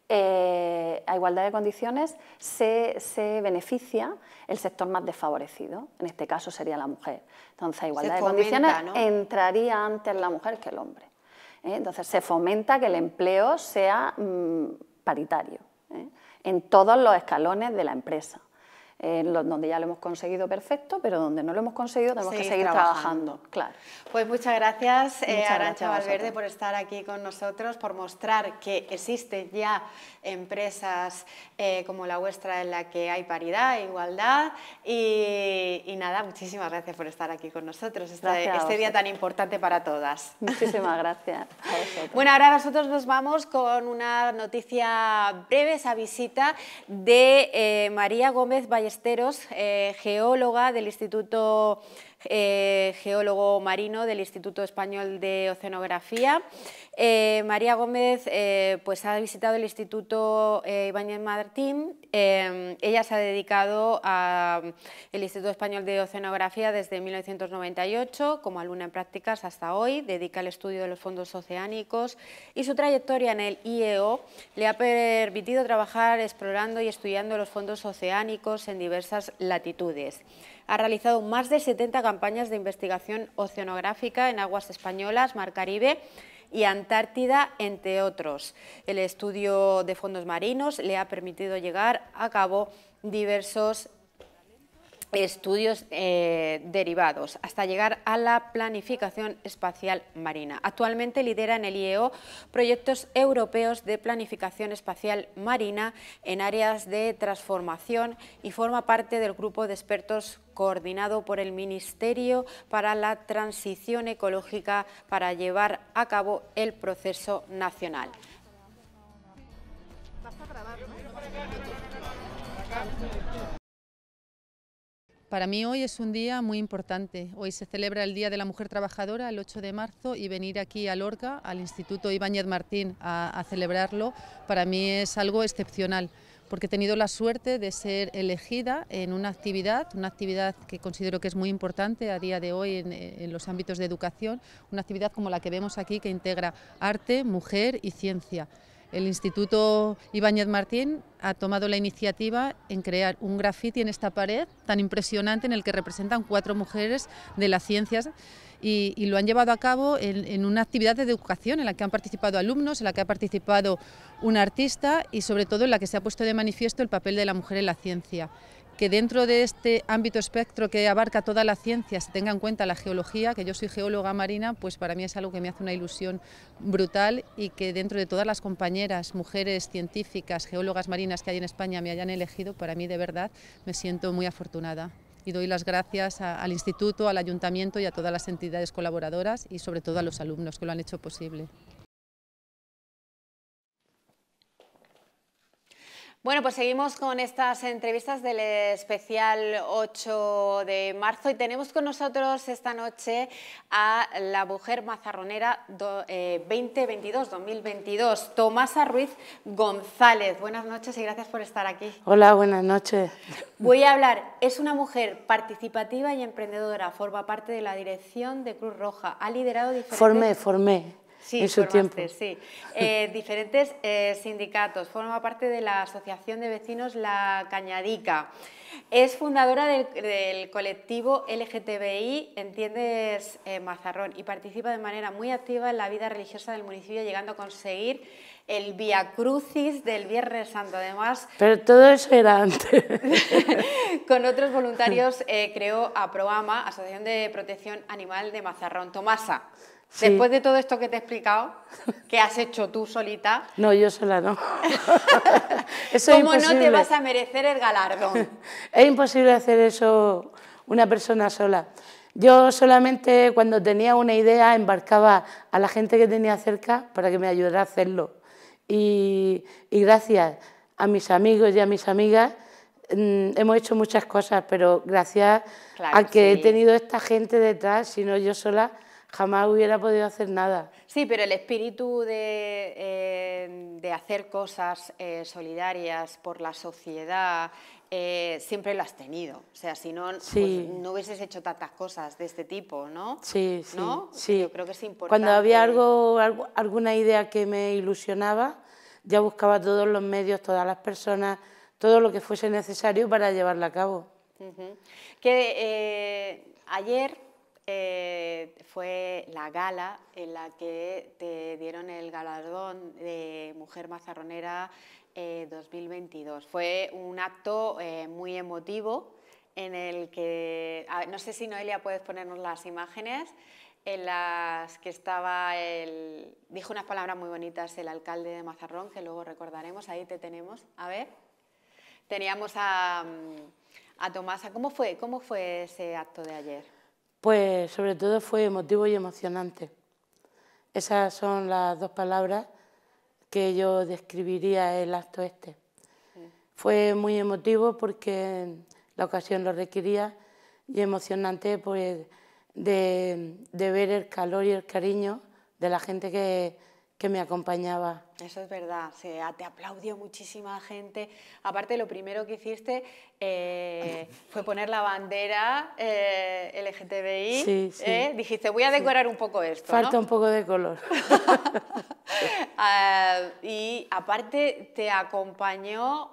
a igualdad de condiciones se beneficia el sector más desfavorecido, en este caso sería la mujer. Entonces, a igualdad de condiciones, ¿no?, entraría antes la mujer que el hombre. Entonces, se fomenta que el empleo sea paritario, en todos los escalones de la empresa. Donde ya lo hemos conseguido perfecto, pero donde no lo hemos conseguido tenemos que seguir trabajando. Claro. Pues muchas gracias, Arantxa Valverde, por estar aquí con nosotros, por mostrar que existen ya empresas como la vuestra en la que hay paridad e igualdad y nada, muchísimas gracias por estar aquí con nosotros este día tan importante para todas. Muchísimas gracias a vosotros. Bueno, ahora nosotros nos vamos con una noticia breve, esa visita de María Gómez Ballesteros, geóloga del Instituto Geólogo Marino del Instituto Español de Oceanografía. María Gómez pues ha visitado el Instituto Ibáñez Martín. Ella se ha dedicado al Instituto Español de Oceanografía desde 1998 como alumna en prácticas hasta hoy. Dedica al estudio de los fondos oceánicos y su trayectoria en el IEO le ha permitido trabajar explorando y estudiando los fondos oceánicos en diversas latitudes. Ha realizado más de 70 campañas de investigación oceanográfica en aguas españolas, Mar Caribe y Antártida, entre otros. El estudio de fondos marinos le ha permitido llegar a cabo diversos estudios derivados, hasta llegar a la planificación espacial marina. Actualmente lidera en el IEO proyectos europeos de planificación espacial marina en áreas de transformación y forma parte del grupo de expertos coordinado por el Ministerio para la Transición Ecológica para llevar a cabo el proceso nacional. Para mí hoy es un día muy importante. Hoy se celebra el Día de la Mujer Trabajadora, el 8 de marzo, y venir aquí a Lorca, al Instituto Ibáñez Martín, a celebrarlo, para mí es algo excepcional, porque he tenido la suerte de ser elegida en una actividad que considero que es muy importante a día de hoy en los ámbitos de educación, una actividad como la que vemos aquí, que integra arte, mujer y ciencia. El Instituto Ibáñez Martín ha tomado la iniciativa en crear un graffiti en esta pared tan impresionante en el que representan 4 mujeres de las ciencias y lo han llevado a cabo en una actividad de educación en la que han participado alumnos, en la que ha participado un artista y sobre todo en la que se ha puesto de manifiesto el papel de la mujer en la ciencia. Que dentro de este ámbito espectro que abarca toda la ciencia se tenga en cuenta la geología, que yo soy geóloga marina, pues para mí es algo que me hace una ilusión brutal, y que dentro de todas las compañeras, mujeres científicas, geólogas marinas que hay en España me hayan elegido, para mí de verdad me siento muy afortunada. Y doy las gracias al Instituto, al Ayuntamiento y a todas las entidades colaboradoras y sobre todo a los alumnos que lo han hecho posible. Bueno, pues seguimos con estas entrevistas del especial 8 de marzo y tenemos con nosotros esta noche a la mujer mazarronera 2022, Tomasa Ruiz González. Buenas noches y gracias por estar aquí. Hola, buenas noches. Voy a hablar, es una mujer participativa y emprendedora, forma parte de la dirección de Cruz Roja, ha liderado diferentes... Formé. Sí, en su tiempo. Sí. Diferentes sindicatos, forma parte de la Asociación de Vecinos La Cañadica, es fundadora del colectivo LGTBI Entiendes Mazarrón y participa de manera muy activa en la vida religiosa del municipio, llegando a conseguir el Vía Crucis del Viernes Santo. Además, pero todo eso era antes. Con otros voluntarios creó APROAMA, Asociación de Protección Animal de Mazarrón. Tomasa, sí. Después de todo esto que te he explicado, ¿qué has hecho tú solita? No, yo sola no. Eso ¿Cómo no te vas a merecer el galardón? Es imposible hacer eso una persona sola. Yo solamente cuando tenía una idea embarcaba a la gente que tenía cerca para que me ayudara a hacerlo. Y gracias a mis amigos y a mis amigas hemos hecho muchas cosas, pero gracias a que he tenido esta gente detrás, si no yo sola jamás hubiera podido hacer nada. Sí, pero el espíritu de hacer cosas solidarias por la sociedad siempre lo has tenido. O sea, si no, pues no hubieses hecho tantas cosas de este tipo, ¿no? Sí, ¿no? Sí. Yo creo que es importante. Cuando había alguna idea que me ilusionaba, ya buscaba todos los medios, todas las personas, todo lo que fuese necesario para llevarla a cabo. Ayer fue la gala en la que te dieron el galardón de Mujer Mazarronera 2022. Fue un acto muy emotivo en el que, no sé si Noelia puedes ponernos las imágenes, en las que estaba dijo unas palabras muy bonitas el alcalde de Mazarrón, que luego recordaremos, ahí te tenemos, a ver. Teníamos a Tomasa. ¿Cómo fue ese acto de ayer? Pues sobre todo fue emotivo y emocionante. Esas son las dos palabras que yo describiría el acto este. Fue muy emotivo porque la ocasión lo requería y emocionante pues de ver el calor y el cariño de la gente que me acompañaba. Eso es verdad, te aplaudió muchísima gente. Aparte, lo primero que hiciste fue poner la bandera LGTBI. Sí, sí. Dijiste, voy a decorar un poco esto, Falta ¿no? un poco de color. Y aparte te acompañó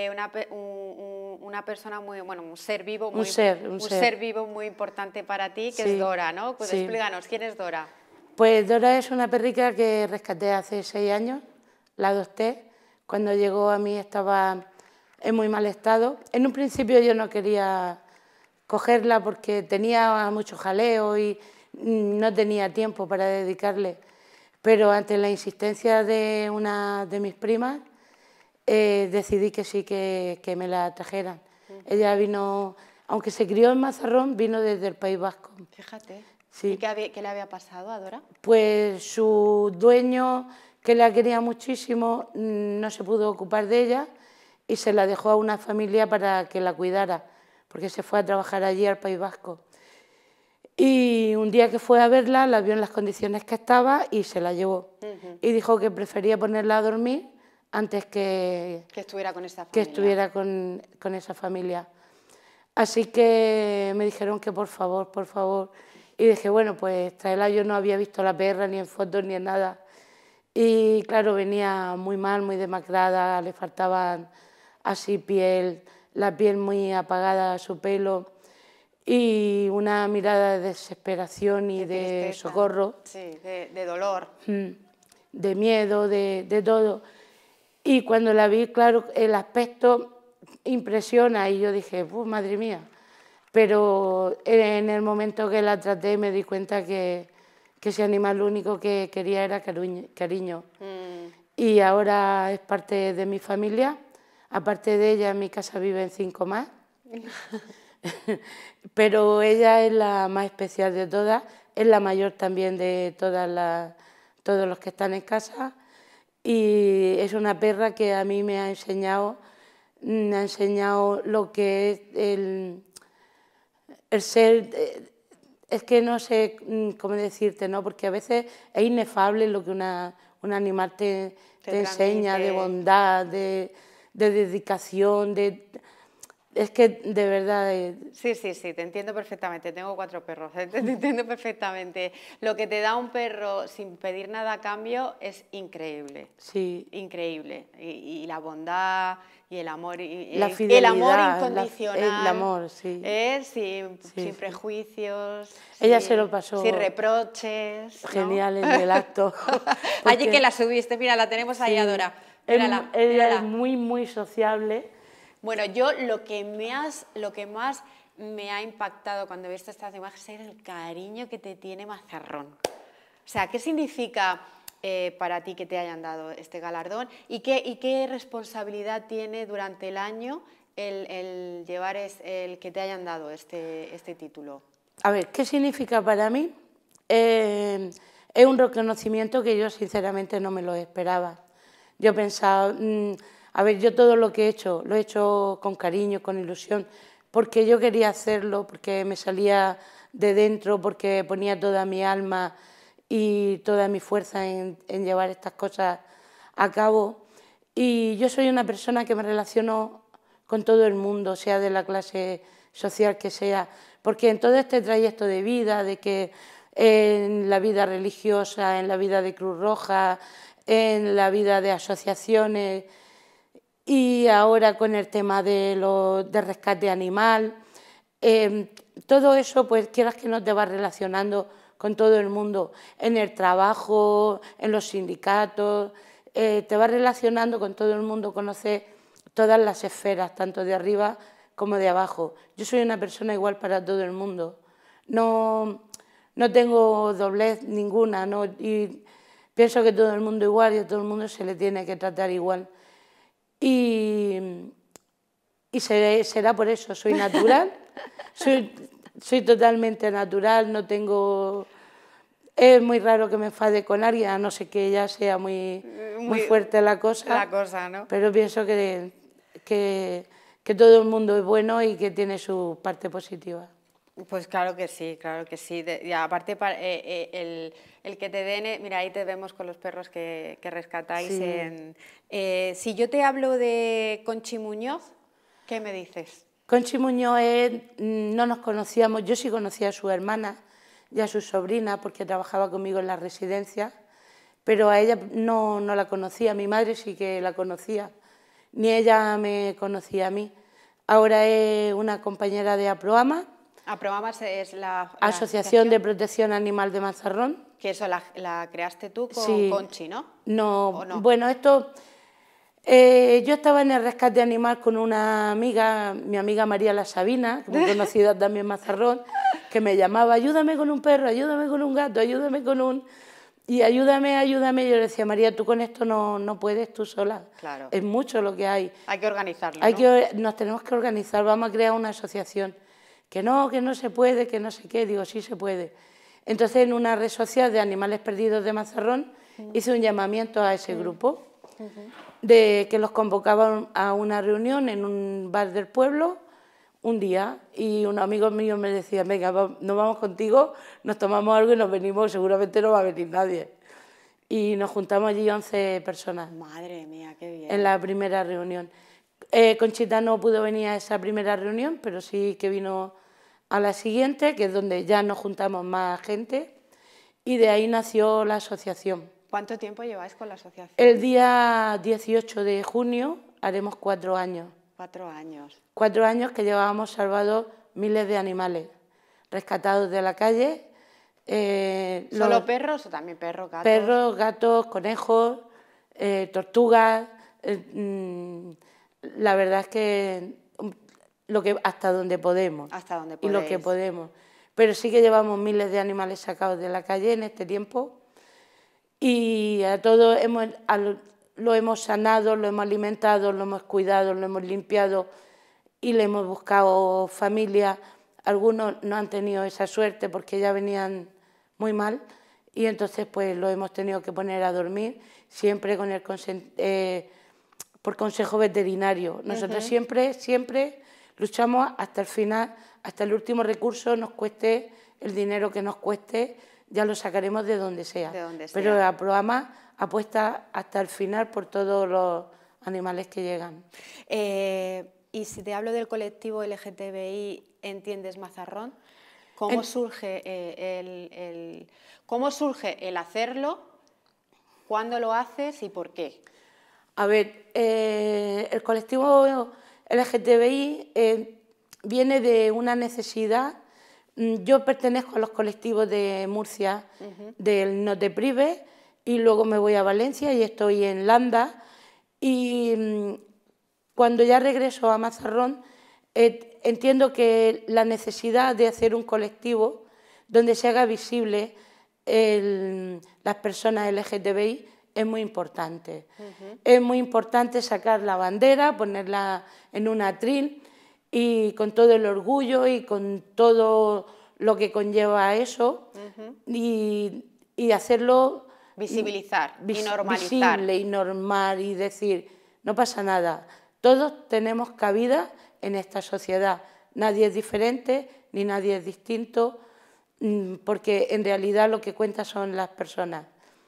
una persona muy, bueno, un ser vivo muy importante para ti, que es Dora, ¿no? Pues explícanos, ¿quién es Dora? Pues Dora es una perrica que rescaté hace 6 años, la adopté. Cuando llegó a mí estaba en muy mal estado. En un principio yo no quería cogerla porque tenía mucho jaleo y no tenía tiempo para dedicarle. Pero ante la insistencia de una de mis primas, decidí que sí, que me la trajeran. Ella vino, aunque se crió en Mazarrón, vino desde el País Vasco. Fíjate. Sí. ¿Y qué le había pasado a Dora? Pues su dueño, que la quería muchísimo, no se pudo ocupar de ella y se la dejó a una familia para que la cuidara, porque se fue a trabajar allí al País Vasco. Y un día que fue a verla, la vio en las condiciones que estaba y se la llevó. Y dijo que prefería ponerla a dormir antes que estuviera con esa familia. Que estuviera con esa familia. Así que me dijeron que por favor. Y dije, bueno, pues tráela. Yo no había visto la perra ni en fotos ni en nada. Y claro, venía muy mal, muy demacrada, le faltaban así piel, la piel muy apagada, su pelo, y una mirada de desesperación y de socorro. Sí, de dolor. De miedo, de todo. Y cuando la vi, claro, el aspecto impresiona y yo dije, madre mía. Pero en el momento que la traté me di cuenta que ese animal lo único que quería era cariño. Y ahora es parte de mi familia. Aparte de ella, en mi casa viven 5 más. Pero ella es la más especial de todas, es la mayor también de todos los que están en casa. Y es una perra que a mí me ha enseñado lo que es el ser, es que no sé cómo decirte, ¿no? Porque a veces es inefable lo que un animal te enseña, de bondad, de dedicación, es que de verdad... Sí, te entiendo perfectamente, tengo 4 perros, te entiendo perfectamente. Lo que te da un perro sin pedir nada a cambio es increíble. Sí. Increíble. Y la bondad y el amor, la fidelidad, el amor incondicional. El amor, sí. Sin prejuicios. Ella se lo pasó. Sin reproches. Genial, ¿no? En el acto. Allí que la subiste, mira, la tenemos ahí, Dora. Mírala, ella es muy sociable. Bueno, yo lo que más me ha impactado cuando he visto estas imágenes es el cariño que te tiene Mazarrón. O sea, ¿qué significa para ti que te hayan dado este galardón? ¿Y qué responsabilidad tiene durante el año el llevar el que te hayan dado este título? A ver, ¿qué significa para mí? Es un reconocimiento que yo sinceramente no me lo esperaba. Yo pensaba... A ver, yo todo lo que he hecho, lo he hecho con cariño, con ilusión, porque yo quería hacerlo, porque me salía de dentro, porque ponía toda mi alma y toda mi fuerza en llevar estas cosas a cabo. Y yo soy una persona que me relaciono con todo el mundo, sea de la clase social que sea, porque en todo este trayecto de vida, de que en la vida religiosa, en la vida de Cruz Roja, en la vida de asociaciones y ahora con el tema de rescate animal. Todo eso, pues quieras que no, te va relacionando con todo el mundo, en el trabajo, en los sindicatos, te va relacionando con todo el mundo, conoces todas las esferas, tanto de arriba como de abajo. Yo soy una persona igual para todo el mundo, no tengo doblez ninguna, ¿no? Y pienso que todo el mundo igual y a todo el mundo se le tiene que tratar igual. Y será por eso, soy natural, soy totalmente natural, no tengo... Es muy raro que me enfade con alguien, a no ser que ya sea muy fuerte la cosa, ¿no? Pero pienso que todo el mundo es bueno y que tiene su parte positiva. Pues claro que sí, claro que sí. Y aparte, el que te den... Mira, ahí te vemos con los perros que rescatáis. Sí. Si yo te hablo de Conchi Muñoz, ¿qué me dices? Conchi Muñoz no nos conocíamos, yo sí conocía a su hermana y a su sobrina porque trabajaba conmigo en la residencia, pero a ella no la conocía, mi madre sí que la conocía, ni ella me conocía a mí. Ahora es una compañera de APROAMA. APROAMA es la Asociación de Protección Animal de Mazarrón. Que eso la creaste tú con Sí. Conchi, ¿no? No, no? Bueno, esto... yo estaba en el rescate animal con una amiga, mi amiga María La Sabina, muy conocida también en Mazarrón, que me llamaba, ayúdame con un perro, ayúdame con un gato, ayúdame con un... Y ayúdame. Yo le decía, María, tú con esto no puedes tú sola. Claro. Es mucho lo que hay. Hay que organizarlo, Nos tenemos que organizar, vamos a crear una asociación. Que no se puede, que no sé qué. Digo, sí se puede. Entonces, en una red social de animales perdidos de Mazarrón, hice un llamamiento a ese grupo, de que los convocaban a una reunión en un bar del pueblo un día, y un amigo mío me decía, venga, nos vamos contigo, nos tomamos algo y nos venimos, seguramente no va a venir nadie. Y nos juntamos allí 11 personas. Madre mía, qué bien. En la primera reunión. Conchita no pudo venir a esa primera reunión, pero sí que vino a la siguiente, que es donde ya nos juntamos más gente, y de ahí nació la asociación. ¿Cuánto tiempo lleváis con la asociación? El día 18 de junio haremos 4 años. 4 años. 4 años que llevábamos salvados miles de animales, rescatados de la calle. ¿Solo perros o también perros, gatos? Perros, gatos, conejos, tortugas. La verdad es que hasta donde podemos. Hasta donde podéis. Y lo que podemos. Pero sí que llevamos miles de animales sacados de la calle en este tiempo. Y a todos lo hemos sanado, lo hemos alimentado, lo hemos cuidado, lo hemos limpiado y le hemos buscado familia. Algunos no han tenido esa suerte porque ya venían muy mal y entonces pues lo hemos tenido que poner a dormir, siempre con por consejo veterinario. Nosotros siempre luchamos hasta el final, hasta el último recurso, nos cueste el dinero que nos cueste, ya lo sacaremos de donde sea. Pero la APROAMA apuesta hasta el final por todos los animales que llegan. Y si te hablo del colectivo LGTBI, ¿entiendes Mazarrón? ¿Cómo surge el hacerlo? ¿Cuándo lo haces y por qué? A ver, el colectivo LGTBI viene de una necesidad. Yo pertenezco a los colectivos de Murcia, del No Te Prives, y luego me voy a Valencia y estoy en Landa. Y cuando ya regreso a Mazarrón, entiendo que la necesidad de hacer un colectivo donde se haga visible las personas LGTBI es muy importante. Es muy importante sacar la bandera, ponerla en un atril y con todo el orgullo y con todo lo que conlleva eso y hacerlo... Visibilizar y normalizar. Visible y normal y decir, no pasa nada, todos tenemos cabida en esta sociedad, nadie es diferente ni nadie es distinto, porque en realidad lo que cuenta son las personas.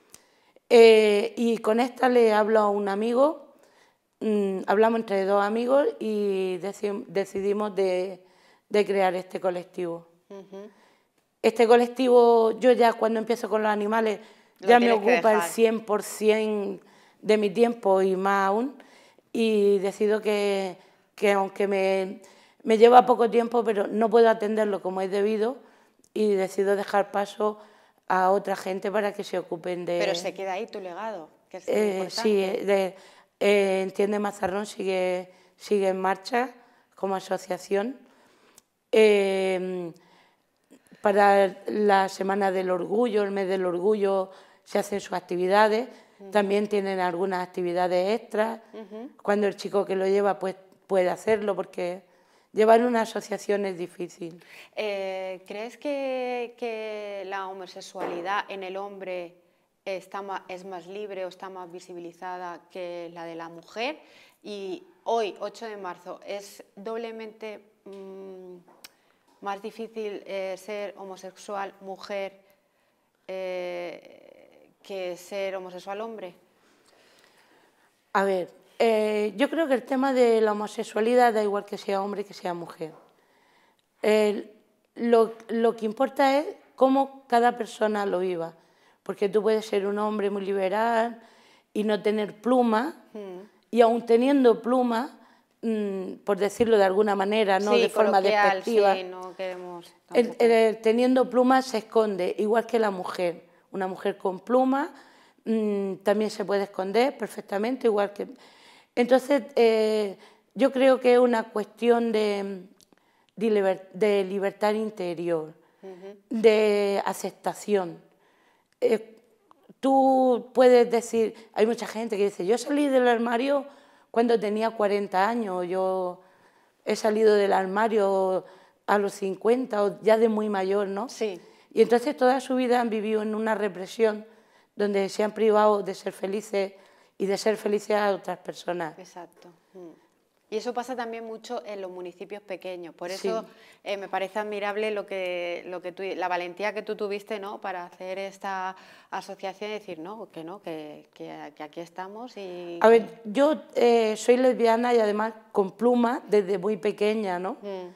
Y con esta le hablo a un amigo, hablamos entre 2 amigos y decidimos de crear este colectivo. Este colectivo, yo ya cuando empiezo con los animales, ya me ocupa el 100% de mi tiempo y más aún, y decido que aunque me lleva poco tiempo, pero no puedo atenderlo como es debido, y decido dejar paso a otra gente para que se ocupen de... Pero se queda ahí tu legado, que es importante. Sí, Entiende Mazarrón sigue en marcha como asociación. Para la Semana del Orgullo, el mes del Orgullo, se hacen sus actividades. También tienen algunas actividades extras. Cuando el chico que lo lleva pues puede hacerlo, porque llevar una asociación es difícil. ¿Crees que la homosexualidad en el hombre es más libre o está más visibilizada que la de la mujer? Y hoy, 8 de marzo, ¿es doblemente más difícil ser homosexual mujer que ser homosexual hombre? A ver, yo creo que el tema de la homosexualidad da igual que sea hombre que sea mujer. Lo que importa es cómo cada persona lo viva, porque tú puedes ser un hombre muy liberal y no tener pluma, y aun teniendo pluma, por decirlo de alguna manera, no de forma despectiva, sí, no queremos teniendo pluma se esconde, igual que la mujer. Una mujer con pluma también se puede esconder perfectamente, igual que... Entonces, yo creo que es una cuestión de libertad interior, de aceptación. Tú puedes decir, hay mucha gente que dice, yo salí del armario cuando tenía 40 años, yo he salido del armario a los 50 o ya de muy mayor, ¿no? Sí. Y entonces toda su vida han vivido en una represión donde se han privado de ser felices y de ser felices a otras personas. Exacto. Y eso pasa también mucho en los municipios pequeños. Por eso me parece admirable la valentía que tú tuviste, ¿no?, para hacer esta asociación y decir que aquí estamos. A ver, yo soy lesbiana y además con pluma desde muy pequeña, ¿no?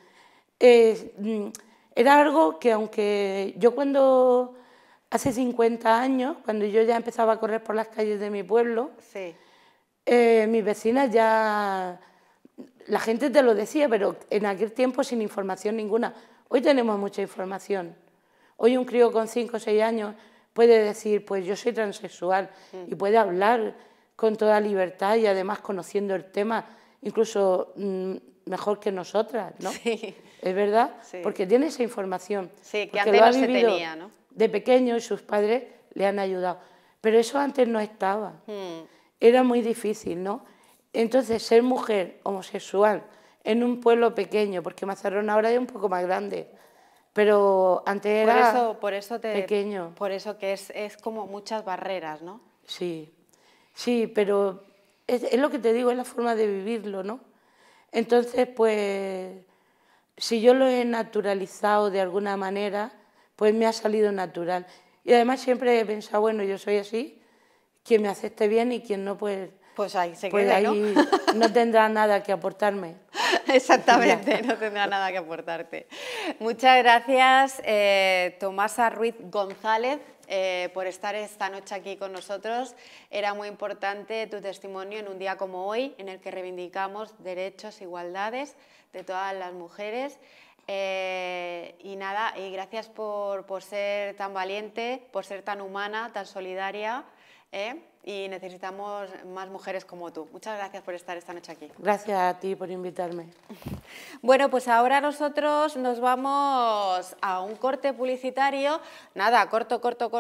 Era algo que aunque yo cuando hace 50 años, cuando yo ya empezaba a correr por las calles de mi pueblo, mis vecinas ya... La gente te lo decía, pero en aquel tiempo sin información ninguna. Hoy tenemos mucha información. Hoy un crío con 5 o 6 años puede decir, pues yo soy transexual, y puede hablar con toda libertad y además conociendo el tema, incluso mejor que nosotras, ¿no? Sí. ¿Es verdad? Sí. Porque tiene esa información. Sí, que antes no se tenía, ¿no? De pequeño y sus padres le han ayudado. Pero eso antes no estaba. Era muy difícil, ¿no? Entonces, ser mujer homosexual en un pueblo pequeño, porque Mazarrón ahora es un poco más grande, pero antes era pequeño. Por eso que es como muchas barreras, ¿no? Sí, sí, pero es lo que te digo, es la forma de vivirlo, ¿no? Entonces, pues, si yo lo he naturalizado de alguna manera, pues me ha salido natural. Y además siempre he pensado, bueno, yo soy así, quien me acepte bien y quien no, pues ahí se queda, ¿no? Ahí no tendrá nada que aportarme. Exactamente, no tendrá nada que aportarte. Muchas gracias, Tomasa Ruiz González, por estar esta noche aquí con nosotros. Era muy importante tu testimonio en un día como hoy, en el que reivindicamos derechos, igualdades de todas las mujeres. Y nada, y gracias por ser tan valiente, por ser tan humana, tan solidaria, y necesitamos más mujeres como tú. Muchas gracias por estar esta noche aquí. Gracias a ti por invitarme. Bueno, pues ahora nosotros nos vamos a un corte publicitario, nada, corto,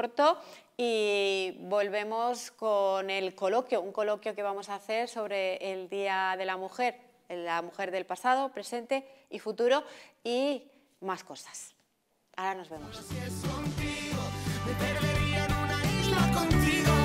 y volvemos con el coloquio, un coloquio que vamos a hacer sobre el Día de la Mujer del pasado, presente y futuro, y más cosas. Ahora nos vemos. Si es contigo, me perdería en una isla contigo.